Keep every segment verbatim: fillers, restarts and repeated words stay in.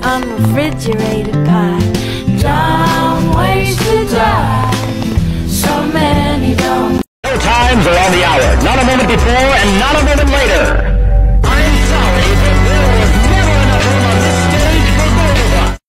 unrefrigerated pie. Dumb ways to die. So many dumb. No times are on the hour. Not a moment before and not a moment later. I'm sorry, but there was never enough room on this stage for both of us.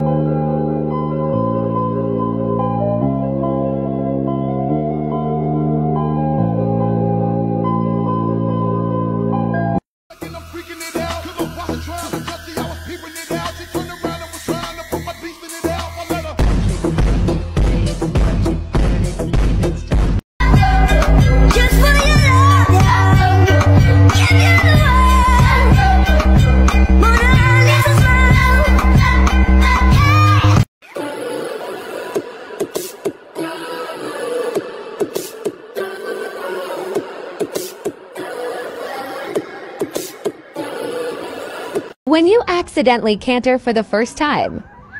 When you accidentally canter for the first time.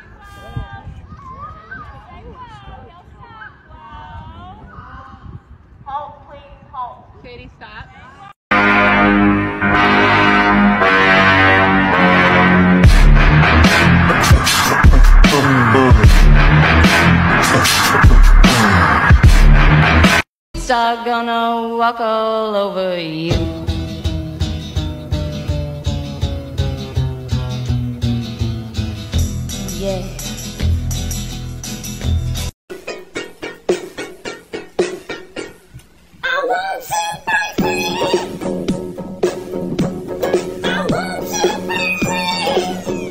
Halt, please, halt. Sadie, stop. Start gonna walk all over you. Yeah. I want to break free. I want to break free.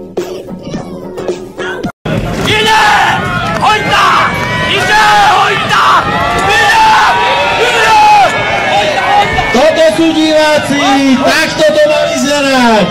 이제 호이다! 이제 호이다! 이제! 이제! Toto sú diváci, takto to má vyzerať!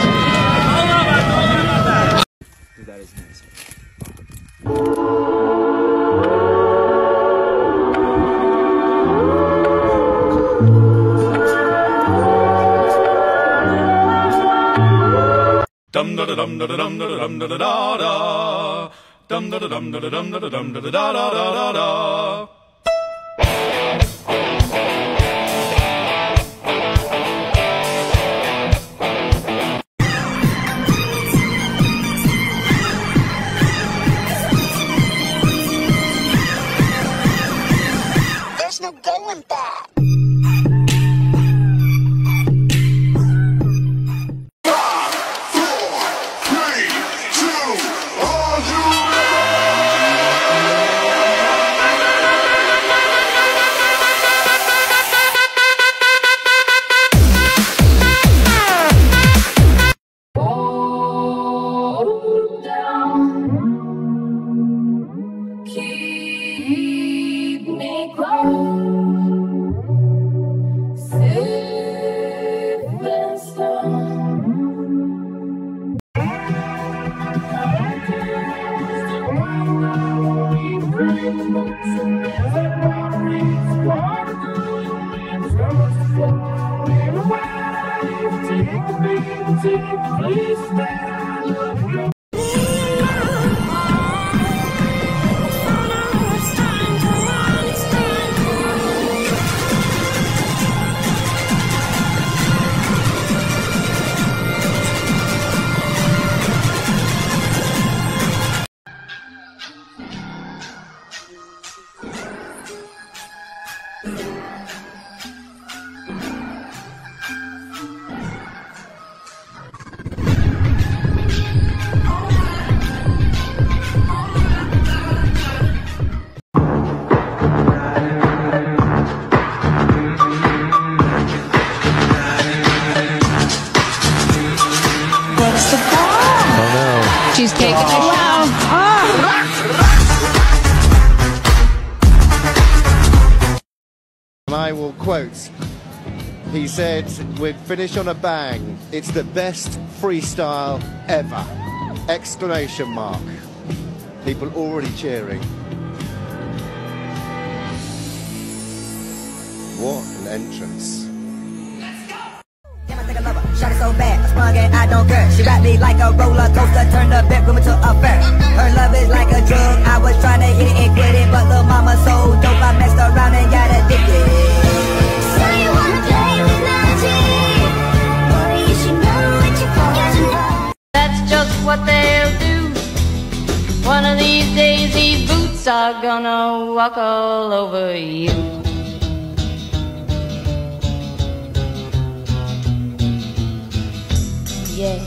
Dum da da dum da da dum da da dum da da da da. Dum da da dum da da dum da da dum da da da da da da. There's no going back. Please stay. Cheesecake. Wow. And I will quote, he said, we'd finish on a bang. It's the best freestyle ever. Exclamation mark. People already cheering. What an entrance. Shot it so bad, I sprung and I don't care. She wrapped me like a roller coaster, turned the bedroom into a fair. Her love is like a drug, I was trying to hit it and quit it, but the mama so dope, I messed around and got addicted. So you wanna play with magic? Boy, you should know what you're for. That's just what they're I'm gonna walk all over you. Yeah.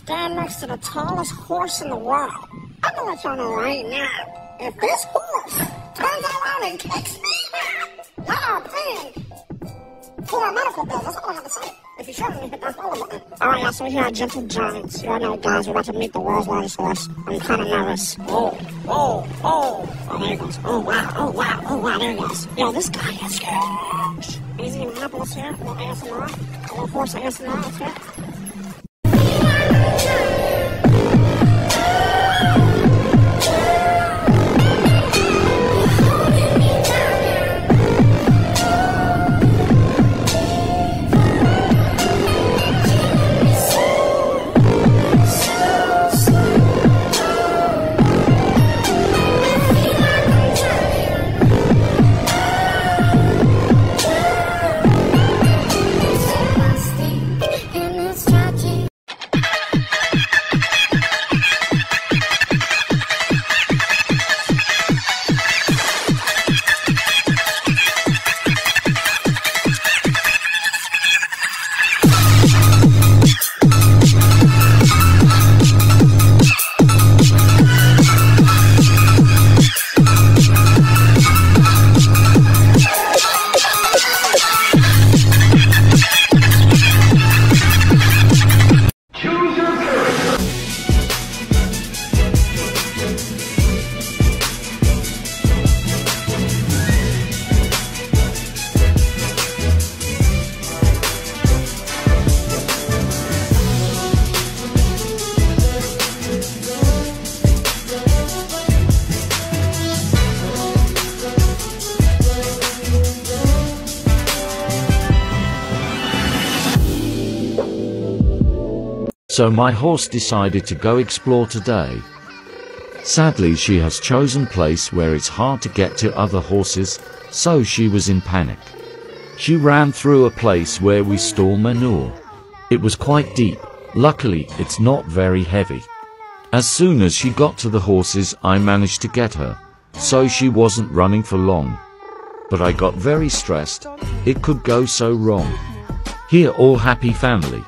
stand next to the tallest horse in the world. I'm gonna let y'all know right now. If this horse turns around and kicks me out, y'all are paying for our medical bills. That's all I have to say. If you show me, hit that follow button. Alright, y'all, so we're here at Gentle Giants. You all know, guys, we're about to meet the world's largest horse. I'm kind of nervous. Oh, oh, oh. Oh, there he goes. Oh, wow, oh, wow, oh, wow, there he goes. Yo, this guy is huge. He's gonna help us here. A little A S M R. A little horse A S M R. Let's hear it. So my horse decided to go explore today. Sadly, she has chosen place where it's hard to get to other horses, so she was in panic. She ran through a place where we store manure. It was quite deep. Luckily, it's not very heavy. As soon as she got to the horses, I managed to get her, so she wasn't running for long. But I got very stressed. It could go so wrong. Here, all happy family.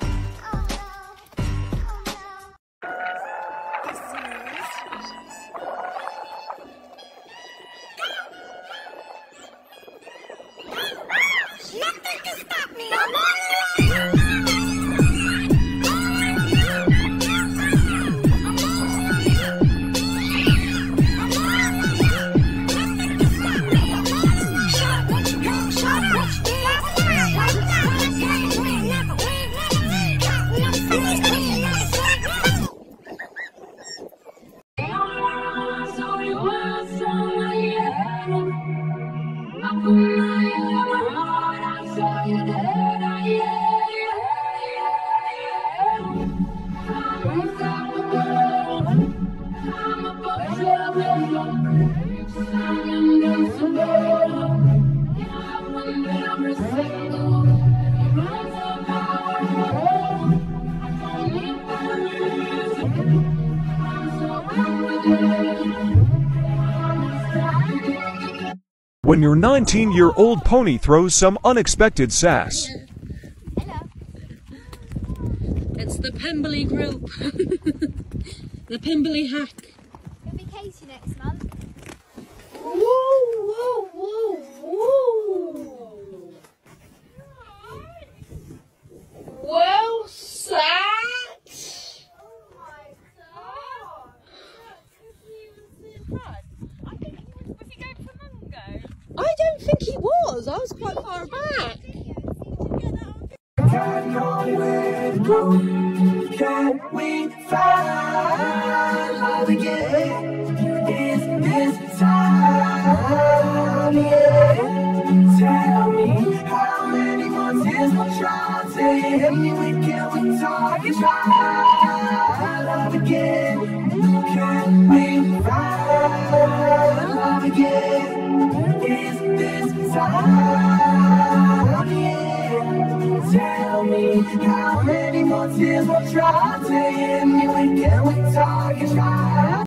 When your nineteen-year-old pony throws some unexpected sass. Hello. It's the Pemberley group. The Pemberley hack. You'll be Katie next month. Whoa, whoa, whoa, whoa. Well sat. Oh my god. I think he was, was he going for Mungo? I don't think he was. I was quite far back. Can we find love again? Is this time? Yeah. Tell me how many more tears will try to hit me? We can we talk and try love again? Can we find love again? Is this time? Yeah. Tell me how many more tears will try to hit me? We can we talk and try.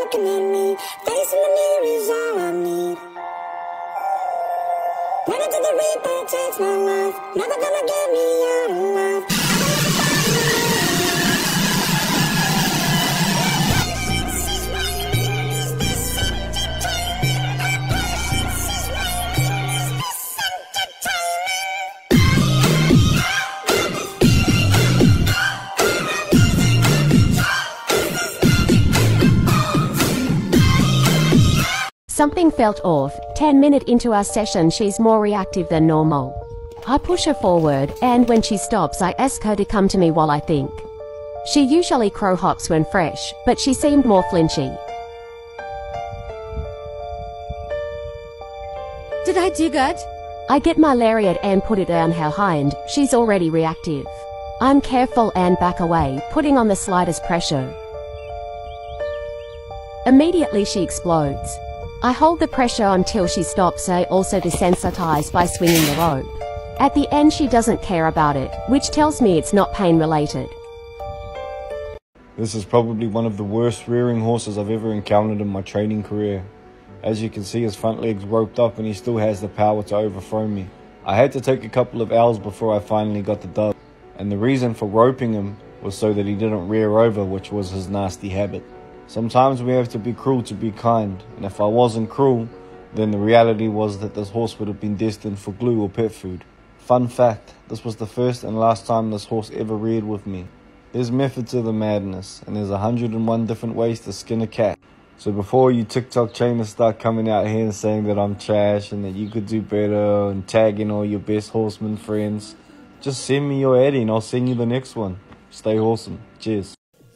looking at me. Facing the mirror is all I need. Run into the reaper, takes my life. Never gonna get me out alive. Something felt off. Ten minutes into our session, she's more reactive than normal. I push her forward, and when she stops, I ask her to come to me while I think. She usually crow hops when fresh, but she seemed more flinchy. Did I do good? I get my lariat and put it down her hind. She's already reactive. I'm careful and back away, putting on the slightest pressure. Immediately she explodes. I hold the pressure until she stops. I also desensitize by swinging the rope. At the end she doesn't care about it, which tells me it's not pain related. This is probably one of the worst rearing horses I've ever encountered in my training career. As you can see, his front leg's roped up and he still has the power to overthrow me. I had to take a couple of hours before I finally got the dub, and the reason for roping him was so that he didn't rear over, which was his nasty habit. Sometimes we have to be cruel to be kind, and if I wasn't cruel, then the reality was that this horse would have been destined for glue or pet food. Fun fact, this was the first and last time this horse ever reared with me. There's method to the madness, and there's a hundred and one different ways to skin a cat. So before you TikTok trainers start coming out here and saying that I'm trash and that you could do better and tagging all your best horseman friends, just send me your Eddie and I'll send you the next one. Stay awesome. Cheers.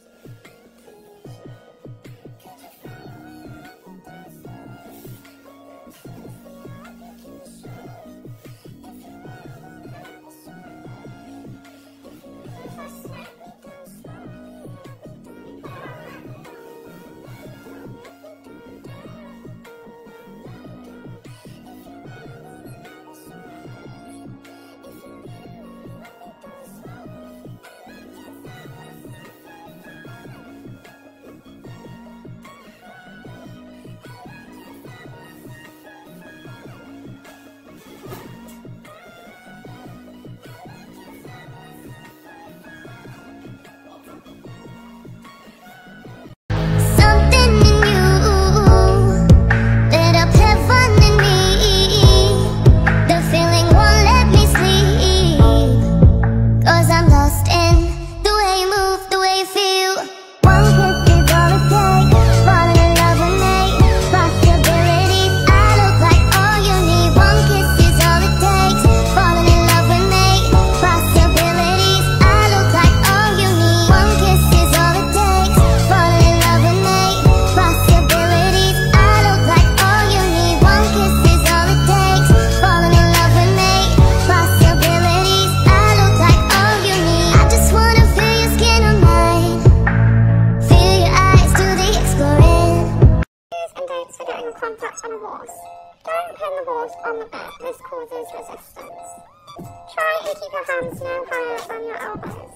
contact on a horse. Don't pin the horse on the bit. This causes resistance. Try and keep your hands no higher than your elbows.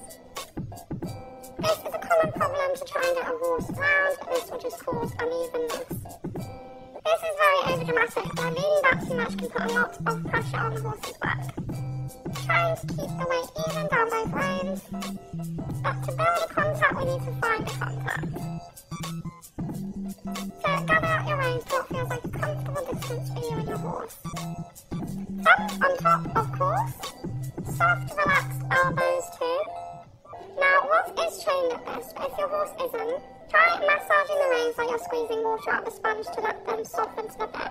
This is a common problem to try and get a horse round, but this will just cause unevenness. This is very overdramatic, and leaning back too much can put a lot of pressure on the horse's back. Trying to keep the weight even down both reins, but to build a contact we need to find a contact. So gather out your reins to what feels like a comfortable distance for you and your horse. Thumbs on top, of course. Soft, relaxed elbows too. Now, horse is trained at this, but if your horse isn't, try massaging the reins like you're squeezing water out of a sponge to let them soften to the bit.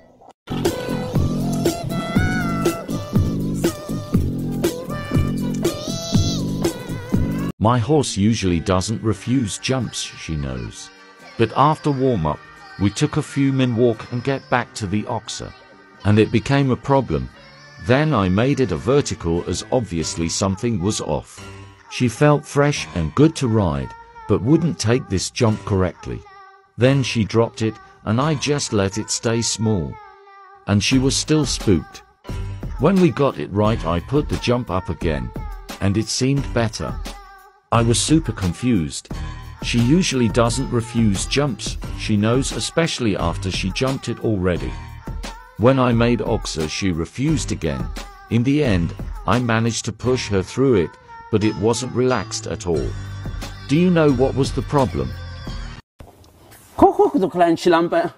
My horse usually doesn't refuse jumps, she knows. But after warm-up, we took a few min walk and get back to the oxer. And it became a problem. Then I made it a vertical as obviously something was off. She felt fresh and good to ride, but wouldn't take this jump correctly. Then she dropped it, and I just let it stay small. And she was still spooked. When we got it right, I put the jump up again, and it seemed better. I was super confused. She usually doesn't refuse jumps, she knows, especially after she jumped it already. When I made Oxa, she refused again. In the end, I managed to push her through it, but it wasn't relaxed at all. Do you know what was the problem? Guck, guck, du kleine Schlampe.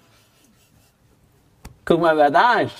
Guck mal, wer da ist.